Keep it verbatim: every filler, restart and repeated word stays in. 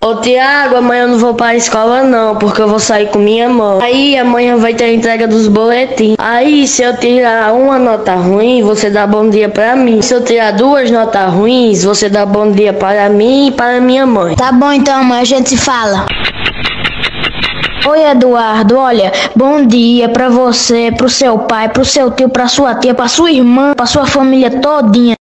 Ô Tiago, amanhã eu não vou para a escola não, porque eu vou sair com minha mãe. Aí amanhã vai ter a entrega dos boletins. Aí se eu tirar uma nota ruim, você dá bom dia para mim. Se eu tirar duas notas ruins, você dá bom dia para mim e para minha mãe. Tá bom então, mãe, a gente se fala. Oi, Eduardo, olha, bom dia pra você, pro seu pai, pro seu tio, pra sua tia, pra sua irmã, pra sua família todinha.